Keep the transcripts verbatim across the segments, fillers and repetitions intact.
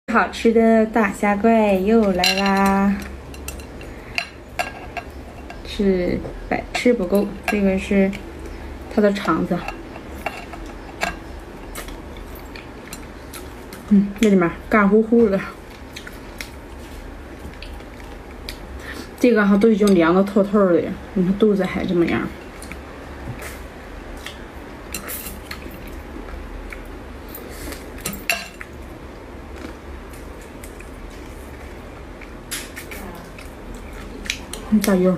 好吃的大虾怪又来啦！是百吃不够，这个是它的肠子。嗯，那里面干乎乎的。这个哈都已经凉的透透的，你看肚子还这么样。 加油！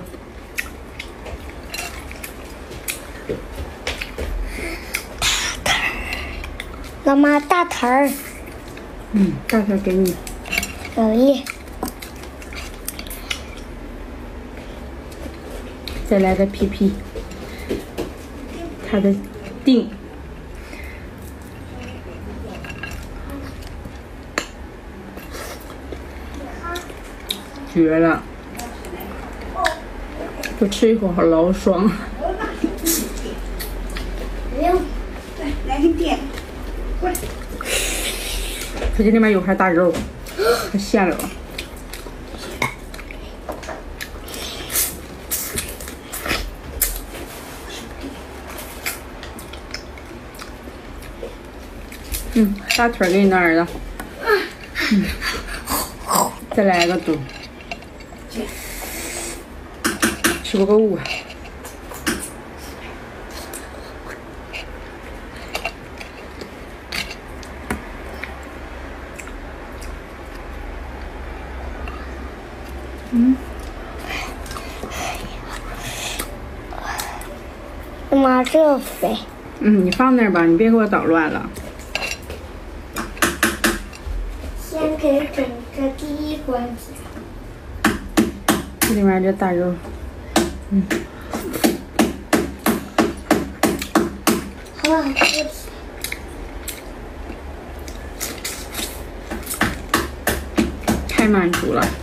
妈妈大腿儿， 嗯，大腿给你。 有一。 再来个皮皮，它的腚。绝了！ 就吃一口好老爽。 来， 来个点，过来。 它这里面有块大肉，太鲜了。嗯，大腿给你的儿子。嗯，再来个肚。 吃不够啊！嗯， 妈妈这肥。 嗯，你放那儿吧，你别给我捣乱了。 先给整个第一关节。 这里面这大肉。 嗯， 好了， 太满足了。